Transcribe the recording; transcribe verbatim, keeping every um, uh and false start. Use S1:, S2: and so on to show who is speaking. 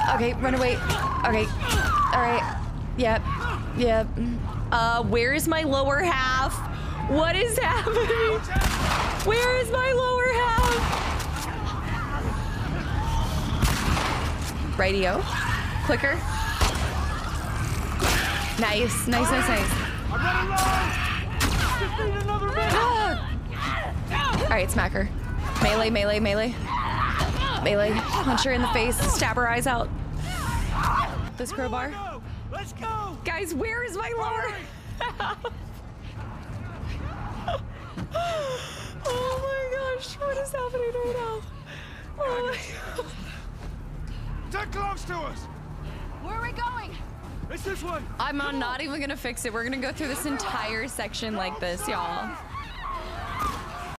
S1: Okay, run away. Okay. All right. Yep. Yep.
S2: Uh, where is my lower half? What is happening? Where is my lower half? Radio. Clicker. Nice, nice, nice, nice. All right, smack her. Melee, melee, melee. Melee. Punch her in the face. Stab her eyes out. This crowbar.
S3: Let's go.
S2: Guys, where is my lower half? Oh my gosh, what is happening right now? Oh my god.
S3: They're close to us.
S4: Where are we going?
S3: It's this one.
S2: I'm not even gonna fix it. We're gonna go through this entire section like this, y'all.